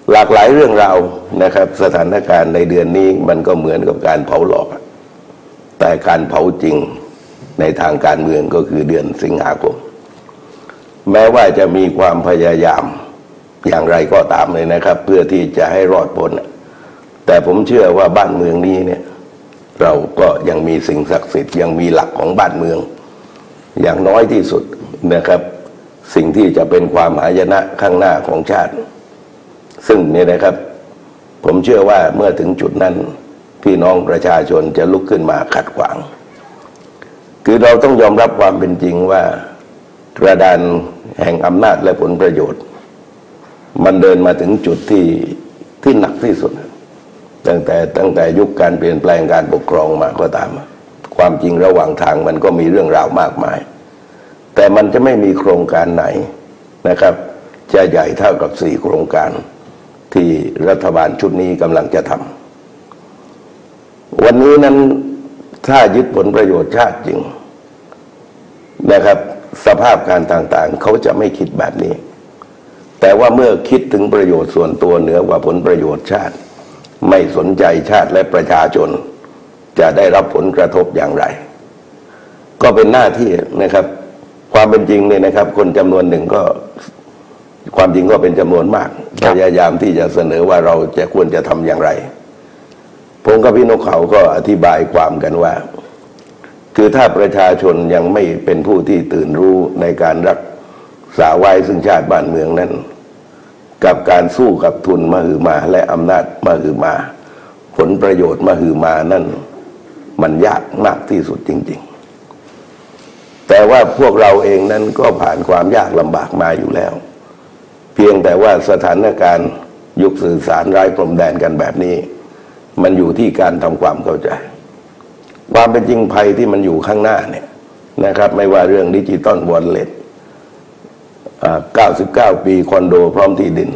หลากหลายเรื่องราวนะครับสถานการณ์ในเดือนนี้มันก็เหมือนกับการเผาหลอกแต่การเผาจริงในทางการเมืองก็คือเดือนสิงหาคมแม้ว่าจะมีความพยายามอย่างไรก็ตามเลยนะครับเพื่อที่จะให้รอดพ้นแต่ผมเชื่อว่าบ้านเมืองนี้เนี่ยเราก็ยังมีสิ่งศักดิ์สิทธิ์ยังมีหลักของบ้านเมืองอย่างน้อยที่สุดนะครับสิ่งที่จะเป็นความหายนะข้างหน้าของชาติซึ่งเนี่ยนะครับผมเชื่อว่าเมื่อถึงจุดนั้นพี่น้องประชาชนจะลุกขึ้นมาขัดขวางคือเราต้องยอมรับความเป็นจริงว่ากระดานแห่งอำนาจและผลประโยชน์มันเดินมาถึงจุดที่หนักที่สุดตั้งแต่ยุคการเปลี่ยนแปลงการปกครองมาก็ตามความจริงระหว่างทางมันก็มีเรื่องราวมากมายแต่มันจะไม่มีโครงการไหนนะครับจะใหญ่เท่ากับ4โครงการที่รัฐบาลชุดนี้กำลังจะทำวันนี้นั้นถ้ายึดผลประโยชน์ชาติจริงนะครับสภาพการต่างๆเขาจะไม่คิดแบบนี้แต่ว่าเมื่อคิดถึงประโยชน์ส่วนตัวเหนือกว่าผลประโยชน์ชาติไม่สนใจชาติและประชาชนจะได้รับผลกระทบอย่างไรก็เป็นหน้าที่นะครับความเป็นจริงเนี่ยนะครับคนจำนวนหนึ่งก็ความจริงก็เป็นจำนวนมากพยายามที่จะเสนอว่าเราจะควรจะทำอย่างไรผมกับพี่นกเขาก็อธิบายความกันว่าคือถ้าประชาชนยังไม่เป็นผู้ที่ตื่นรู้ในการรักษาไว้ซึ่งชาติบ้านเมืองนั้นกับการสู้กับทุนมหึมาและอำนาจมหึมาผลประโยชน์มหึมานั่นมันยากมากที่สุดจริงๆแต่ว่าพวกเราเองนั้นก็ผ่านความยากลำบากมาอยู่แล้วเพียงแต่ว่าสถานการณ์ยุคสื่อสารไร้พรมแดนกันแบบนี้มันอยู่ที่การทำความเข้าใจความเป็นจริงภัยที่มันอยู่ข้างหน้าเนี่ยนะครับไม่ว่าเรื่องดิจิตอลวอลเล็ต99 ปีคอนโดพร้อมที่ดิน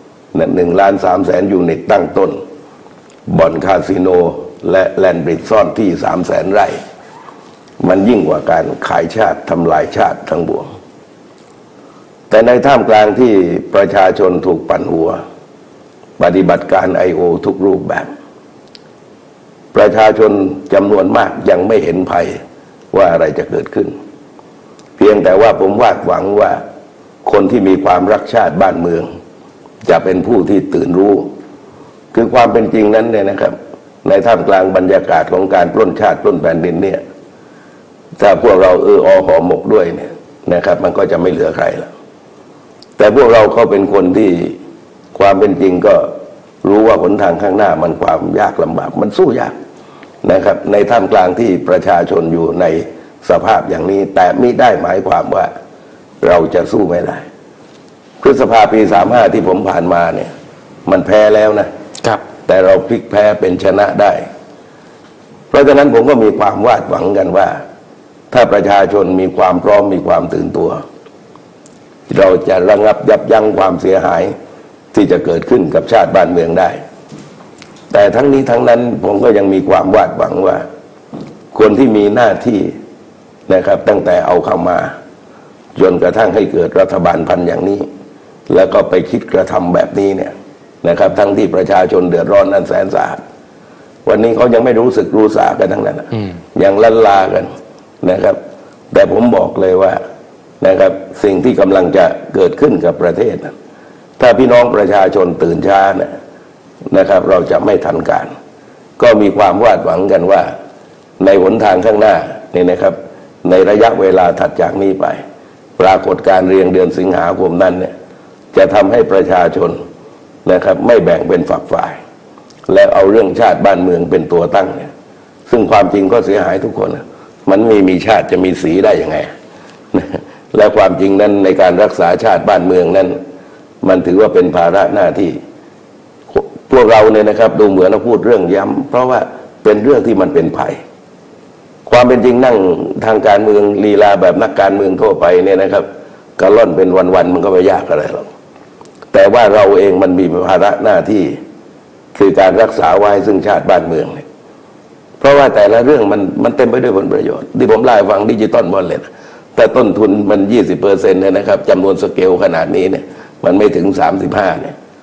1,300,000 ยูนิตตั้งต้นบ่อนคาสิโนและแลนด์บริดจ์ซ่อนที่300,000 ไร่มันยิ่งกว่าการขายชาติทำลายชาติทั้งปวงแต่ในท่ามกลางที่ประชาชนถูกปั่นหัวปฏิบัติการ IO ทุกรูปแบบประชาชนจำนวนมากยังไม่เห็นภัยว่าอะไรจะเกิดขึ้นเพียงแต่ว่าผมวาดหวังว่าคนที่มีความรักชาติบ้านเมืองจะเป็นผู้ที่ตื่นรู้คือความเป็นจริงนั้นเนี่ยนะครับในท่ามกลางบรรยากาศของการปล้นชาติปล้นแผ่นดินเนี่ยถ้าพวกเราหอหมกด้วยเนี่ยนะครับมันก็จะไม่เหลือใครแล้วแต่พวกเราก็เป็นคนที่ความเป็นจริงก็รู้ว่าหนทางข้างหน้ามันความยากลำบากมันสู้ยากนะครับในท่ามกลางที่ประชาชนอยู่ในสภาพอย่างนี้แต่มิได้หมายความว่าเราจะสู้ไม่ได้พฤษภาปี35ที่ผมผ่านมาเนี่ยมันแพ้แล้วนะครับแต่เราพลิกแพ้เป็นชนะได้เพราะฉะนั้นผมก็มีความวาดหวังกันว่าถ้าประชาชนมีความพร้อมมีความตื่นตัวเราจะระงับยับยั้งความเสียหายที่จะเกิดขึ้นกับชาติบ้านเมืองได้แต่ทั้งนี้ทั้งนั้นผมก็ยังมีความวาดหวังว่าคนที่มีหน้าที่นะครับตั้งแต่เอาเข้ามาจนกระทั่งให้เกิดรัฐบาลพันอย่างนี้แล้วก็ไปคิดกระทำแบบนี้เนี่ยนะครับทั้งที่ประชาชนเดือดร้อนนั้นแสนสาหัสวันนี้เขายังไม่รู้สึกรู้สากันทั้งนั้นยังลันลากันนะครับแต่ผมบอกเลยว่านะครับสิ่งที่กำลังจะเกิดขึ้นกับประเทศนะถ้าพี่น้องประชาชนตื่นช้านะครับเราจะไม่ทันการก็มีความวาดหวังกันว่าในหนทางข้างหน้านี่นะครับในระยะเวลาถัดจากนี้ไปปรากฏการณ์เรียงเดือนสิงหาคมนั้นเนี่ยจะทำให้ประชาชนนะครับไม่แบ่งเป็นฝักฝ่ายและเอาเรื่องชาติบ้านเมืองเป็นตัวตั้งเนี่ยซึ่งความจริงก็เสียหายทุกคนมันไม่มีชาติจะมีสีได้ยังไงและความจริงนั้นในการรักษาชาติบ้านเมืองนั้นมันถือว่าเป็นภาระหน้าที่พวกเราเนี่ยนะครับดูเหมือนเราพูดเรื่องย้ำเพราะว่าเป็นเรื่องที่มันเป็นภัยความเป็นจริงนั่งทางการเมืองลีลาแบบนักการเมืองทั่วไปเนี่ยนะครับกระล่อนเป็นวันๆมันก็ไม่ยากอะไรหรอกแต่ว่าเราเองมันมีภาระหน้าที่คือการรักษาไว้ซึ่งชาติบ้านเมืองเนี่ยเพราะว่าแต่ละเรื่องมันเต็มไปด้วยผลประโยชน์ที่ผมเล่าให้ฟังดิจิตอลวอลเล็ตแต่ต้นทุนมัน 20% เนี่ยนะครับจำนวนสเกลขนาดนี้เนี่ยมันไม่ถึง35เนี่ย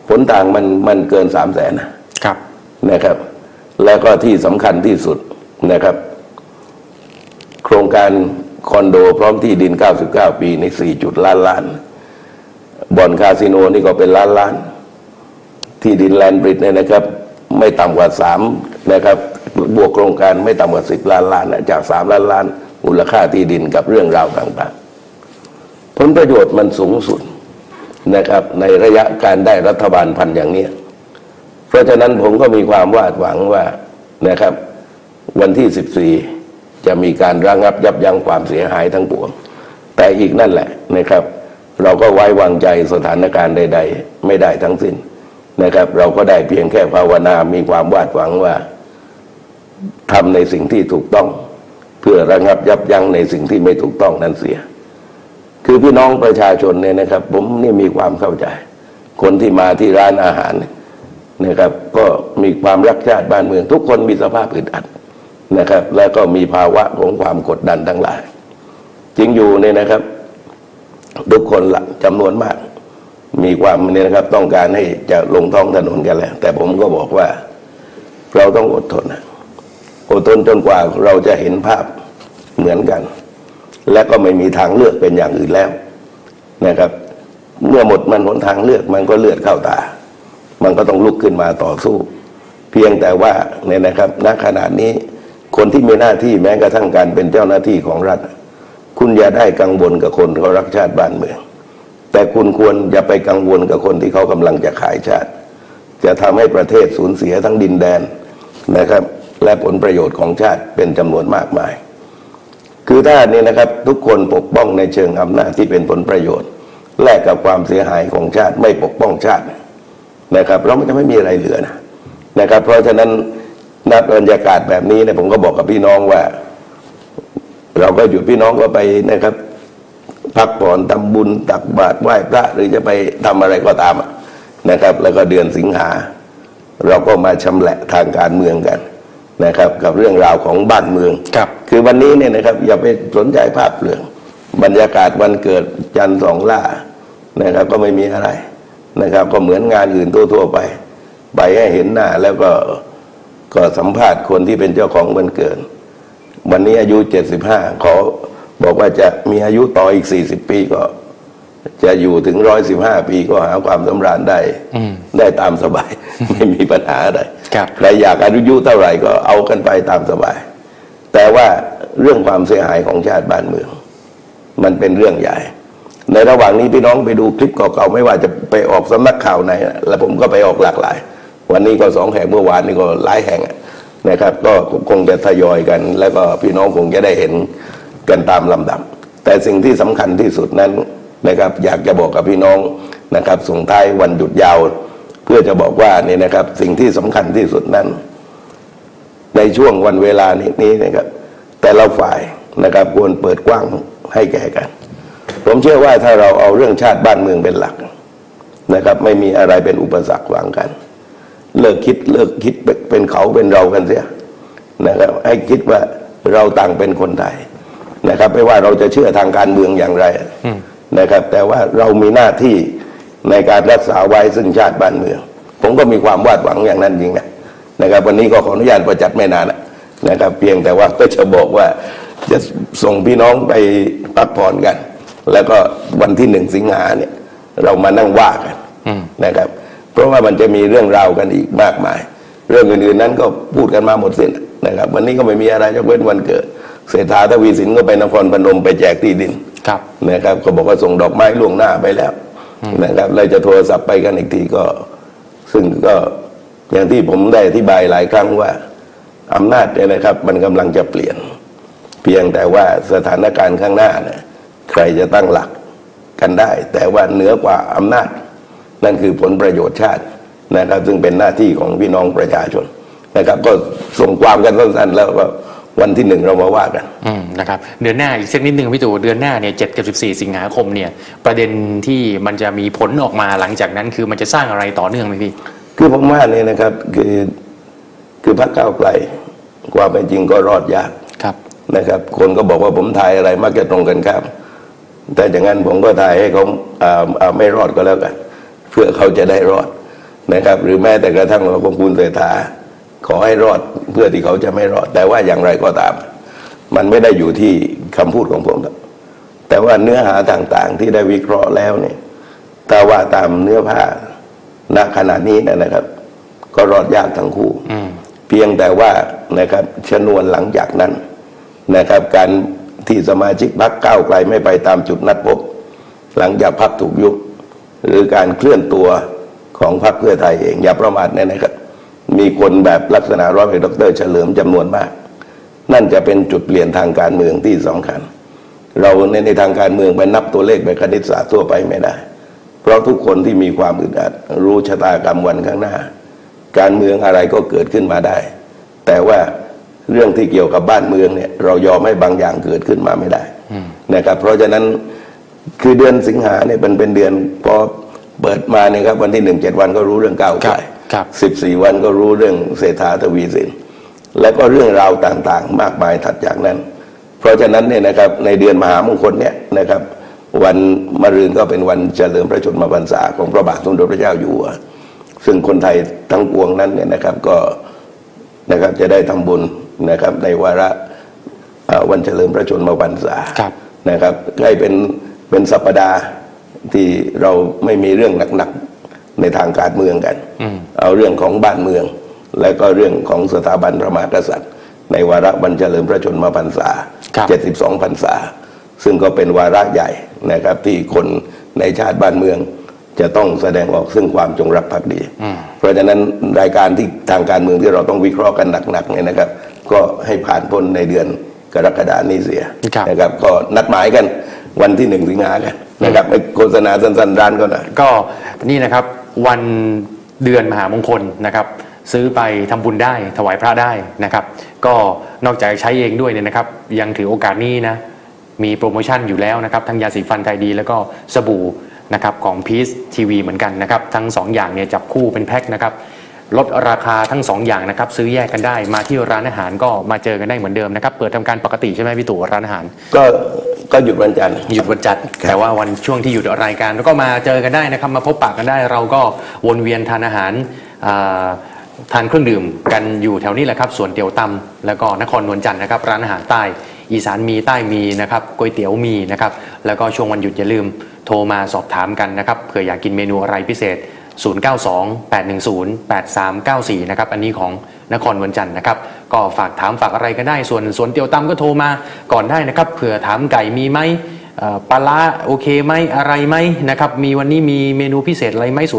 ผลต่างมันเกิน300,000นะครับแล้วก็ที่สำคัญที่สุดนะครับโครงการคอนโดพร้อมที่ดิน99 ปีใน4 จุดล้านบ่อนคาสิโนนี่ก็เป็นล้านที่ดินแลนด์บริดจ์เนี่ยนะครับไม่ต่ำกว่า3นะครับบวกโครงการไม่ต่ำกว่า10 ล้านจาก3 ล้านมูลค่าที่ดินกับเรื่องราวต่างๆผลประโยชน์มันสูงสุดนะครับในระยะการได้รัฐบาลพันอย่างนี้เพราะฉะนั้นผมก็มีความวาดหวังว่านะครับวันที่14จะมีการระงับยับยั้งความเสียหายทั้งปวงแต่อีกนั่นแหละนะครับเราก็ไว้วางใจสถานการณ์ใดๆไม่ได้ทั้งสิ้นนะครับเราก็ได้เพียงแค่ภาวนามีความวาดหวังว่าทำในสิ่งที่ถูกต้องเพื่อระงับยับยั้งในสิ่งที่ไม่ถูกต้องนั้นเสียคือพี่น้องประชาชนเนี่ยนะครับผมนี่มีความเข้าใจคนที่มาที่ร้านอาหารนะครับก็มีความรักชาติบ้านเมืองทุกคนมีสภาพอึดอัดนะครับแล้วก็มีภาวะของความกดดันทั้งหลายจริงอยู่เนี่ยนะครับทุกคนละจำนวนมากมีความเนี่ยนะครับต้องการให้จะลงท้องถนนกันแล้วแต่ผมก็บอกว่าเราต้องอดทนจนกว่าเราจะเห็นภาพเหมือนกันและก็ไม่มีทางเลือกเป็นอย่างอื่นแล้วนะครับเมื่อหมดมันหนทางเลือกมันก็เลือดเข้าตามันก็ต้องลุกขึ้นมาต่อสู้เพียงแต่ว่าเนี่ยนะครับณขณะนี้คนที่มีหน้าที่แม้กระทั่งการเป็นเจ้าหน้าที่ของรัฐคุณอย่าได้กังวลกับคนเขารักชาติบ้านเมืองแต่คุณควรอย่าไปกังวลกับคนที่เขากำลังจะขายชาติจะทำให้ประเทศสูญเสียทั้งดินแดนนะครับและผลประโยชน์ของชาติเป็นจำนวนมากมายคือถ้านี่นะครับทุกคนปกป้องในเชิงอำนาจที่เป็นผลประโยชน์แลกกับความเสียหายของชาติไม่ปกป้องชาตินะครับเราจะไม่มีอะไรเหลือนะครับเพราะฉะนั้นนับบรรยากาศแบบนี้เนี่ยผมก็บอกกับพี่น้องว่าเราก็หยุดพี่น้องก็ไปนะครับพักผ่อนทำบุญตักบาตรไหว้พระหรือจะไปทำอะไรก็ตามนะครับแล้วก็เดือนสิงหาเราก็มาชำแหละทางการเมืองกันนะครับกับเรื่องราวของบ้านเมืองคือวันนี้เนี่ยนะครับอย่าไปสนใจภาพเปลืองบรรยากาศวันเกิดจันทร์สองล่านะครับก็ไม่มีอะไรนะครับก็เหมือนงานอื่นทั่วๆไปให้เห็นหน้าแล้วก็สัมภาษณ์คนที่เป็นเจ้าของวันเกิดวันนี้อายุ75ขอบอกว่าจะมีอายุต่ออีก40 ปีก็จะอยู่ถึง115 ปีก็หาความสำราญได้ตามสบาย ไม่มีปัญหาอะไรใครอยากอายุเท่าไหร่ก็เอากันไปตามสบายแต่ว่าเรื่องความเสียหายของชาติบ้านเมืองมันเป็นเรื่องใหญ่ในระหว่างนี้พี่น้องไปดูคลิปเก่าๆไม่ว่าจะไปออกสำนักข่าวไหนแล้วผมก็ไปออกหลากหลายวันนี้ก็2 แห่งเมื่อวานนี้ก็หลายแห่งนะครับก็คงจะทยอยกันแล้วก็พี่น้องคงจะได้เห็นกันตามลำดับแต่สิ่งที่สำคัญที่สุดนั้นนะครับอยากจะบอกกับพี่น้องนะครับส่งท้ายวันหยุดยาวเพื่อจะบอกว่าเนี่ยนะครับสิ่งที่สำคัญที่สุดนั้นในช่วงวันเวลานี้นะครับแต่ละฝ่ายนะครับควรเปิดกว้างให้แก่กันผมเชื่อว่าถ้าเราเอาเรื่องชาติบ้านเมืองเป็นหลักนะครับไม่มีอะไรเป็นอุปสรรคขวางกันเลิกคิดเป็นเขาเป็นเรากันเสียนะครับให้คิดว่าเราต่างเป็นคนไทยนะครับไม่ว่าเราจะเชื่อทางการเมืองอย่างไรนะครับแต่ว่าเรามีหน้าที่ในการรักษาไว้ซึ่งชาติบ้านเมืองผมก็มีความวาดหวังอย่างนั้นจริงนะครับวันนี้ก็ขออนุญาตประจัดไม่นานนะครับเพียงแต่ว่าก็จะบอกว่าจะส่งพี่น้องไปพักผ่อนกันแล้วก็วันที่1 สิงหาเนี่ยเรามานั่งว่ากันนะครับเพราะว่ามันจะมีเรื่องราวกันอีกมากมายเรื่องอื่นๆนั้นก็พูดกันมาหมดสิ้นนะครับวันนี้ก็ไม่มีอะไรยกเว้นวันเกิดเศรษฐาทวีสินก็ไปนครพนมไปแจกที่ดินนะครับก็บอกว่าส่งดอกไม้ล่วงหน้าไปแล้วนะครับเลยจะโทรศัพท์ไปกันอีกทีก็ซึ่งก็อย่างที่ผมได้อธิบายหลายครั้งว่าอำนาจเนี่ยนะครับมันกำลังจะเปลี่ยนเพียงแต่ว่าสถานการณ์ข้างหน้าเนี่ยใครจะตั้งหลักกันได้แต่ว่าเหนือกว่าอำนาจนั่นคือผลประโยชน์ชาตินะครับซึ่งเป็นหน้าที่ของพี่น้องประชาชนนะครับก็ส่งความกันสั้นๆแล้วก็วันที่1เรามาว่ากันนะครับเดือนหน้าอีกสักนิดนึงพี่ตู่เดือนหน้าเนี่ย7 กับ 14 สิงหาคมเนี่ยประเด็นที่มันจะมีผลออกมาหลังจากนั้นคือมันจะสร้างอะไรต่อเนื่องไหมพี่คือผมว่าเนี่ยนะครับคือพรรคก้าวไกลความเป็นจริงก็รอดยากนะครับคนก็บอกว่าผมทายอะไรมักจะตรงกันครับแต่อย่างนั้นผมก็ทายให้เขาไม่รอดก็แล้วกันเพื่อเขาจะได้รอดนะครับ หรือแม้แต่กระทั่งของคุณเศรษฐาขอให้รอดเพื่อที่เขาจะไม่รอด แต่ว่าอย่างไรก็ตาม มันไม่ได้อยู่ที่คำพูดของผมครับแต่ว่าเนื้อหาต่างๆที่ได้วิเคราะห์แล้วเนี่ยถ้าว่าตามเนื้อผ้าณขณะนี้นะครับ ก็รอดยากทั้งคู่เพียงแต่ว่านะครับชนวนหลังจากนั้นนะครับ การที่สมาชิกพรรคก้าวไกลไม่ไปตามจุดนัดพบหลังจากพรรคถูกยุบหรือการเคลื่อนตัวของพรรคเพื่อไทยเองอย่าประมาทนะครับมีคนแบบลักษณะร้อยเอกดร.เฉลิมจำนวนมากนั่นจะเป็นจุดเปลี่ยนทางการเมืองที่สำคัญเราในทางการเมืองไปนับตัวเลขแบบคณิตศาสตร์ทั่วไปไม่ได้เพราะทุกคนที่มีความอึดอัดรู้ชะตากรรมวันข้างหน้าการเมืองอะไรก็เกิดขึ้นมาได้แต่ว่าเรื่องที่เกี่ยวกับบ้านเมืองเนี่ยเรายอมให้บางอย่างเกิดขึ้นมาไม่ได้นะครับเพราะฉะนั้นคือเดือนสิงหาเนี่ยเป็นเดือนพอเปิดมาเนี่ยครับวันที่7 วันก็รู้เรื่องก้าวไกล14 วันก็รู้เรื่องเศรษฐาทวีสินและก็เรื่องราวต่างๆมากมายถัดจากนั้นเพราะฉะนั้นเนี่ยนะครับในเดือนมหามงคลเนี่ยนะครับวันมะรืนก็เป็นวันเฉลิมพระชนมพรรษาของพระบาทสมเด็จพระเจ้าอยู่หัวซึ่งคนไทยทั้งปวงนั้นเนี่ยนะครับก็นะครับจะได้ทำบุญนะครับในวาระวันเฉลิมพระชนมพรรษานะครับให้เป็นสัปดาห์ที่เราไม่มีเรื่องหนักๆในทางการเมืองกันเอาเรื่องของบ้านเมืองและก็เรื่องของสถาบันพระมหากษัตริย์ในวาระวันเฉลิมพระชนมพรรษา72 พรรษาซึ่งก็เป็นวาระใหญ่นะครับที่คนในชาติบ้านเมืองจะต้องแสดงออกซึ่งความจงรักภักดีเพราะฉะนั้นรายการที่ทางการเมืองที่เราต้องวิเคราะห์กันหนักๆเนี่ยนะครับก็ให้ผ่านพ้นในเดือนกรกฎาคมนี้เสียนะครับก็นัดหมายกันวันที่1 สิงหาคมกันนะครับโฆษณาสั้นๆร้านก็นะก็นี่นะครับวันเดือนมหามงคลนะครับซื้อไปทำบุญได้ถวายพระได้นะครับก็นอกจากใช้เองด้วยเนี่ยนะครับยังถือโอกาสนี้นะมีโปรโมชั่นอยู่แล้วนะครับทั้งยาสีฟันไทยดีแล้วก็สบู่นะครับของพีซทีวีเหมือนกันนะครับทั้ง2อย่างเนี่ยจับคู่เป็นแพ็คนะครับลดราคาทั้ง2อย่างนะครับซื้อแยกกันได้มาที่ร้านอาหารก็มาเจอกันได้เหมือนเดิมนะครับเปิดทำการปกติใช่ไหมพี่ตู่ร้านอาหารก็หยุดวันจันทร์แต่ว่าวันช่วงที่หยุดรายการก็มาเจอกันได้นะครับมาพบปะกันได้เราก็วนเวียนทานอาหารทานเครื่องดื่มกันอยู่แถวนี้แหละครับส่วนเตี๋ยวตำแล้วก็นครนวลจันทร์นะครับร้านอาหารใต้อีสานมีใต้มีนะครับก๋วยเตี๋ยวมีนะครับแล้วก็ช่วงวันหยุดอย่าลืมโทรมาสอบถามกันนะครับเผื่ออยากกินเมนูอะไรพิเศษ0928108394นะครับอันนี้ของนครนวลจันทร์นะครับก็ฝากถามฝากอะไรก็ได้ส่วนเตี๋ยวตำก็โทรมาก่อนได้นะครับเผื่อถามไก่มีไหมปลาร้าโอเคไหมอะไรไหมนะครับมีวันนี้มีเมนูพิเศษอะไรไหม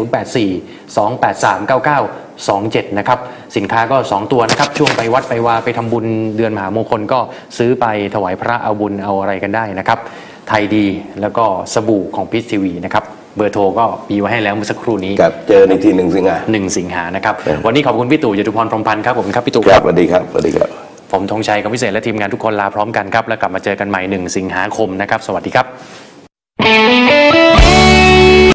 0842839927นะครับสินค้าก็2ตัวนะครับช่วงไปวัดไปวาไปทำบุญเดือนมหามงคลก็ซื้อไปถวายพระเอาบุญเอาอะไรกันได้นะครับไทยดีแล้วก็สบู่ของพีซทีวีนะครับเบอร์โทรก็มีไว้ให้แล้วเมื่อสักครู่นี้ครับเจอในที่1 สิงหานะครับวันนี้ขอบคุณพี่ตู่จตุพรพรหมพันธ์ครับผมครับพี่ตู่ครับสวัสดีครับสวัสดีครับผมธงชัยกำวิเศษและทีมงานทุกคนลาพร้อมกันครับแล้วกลับมาเจอกันใหม่1 สิงหาคมนะครับสวัสดีครับ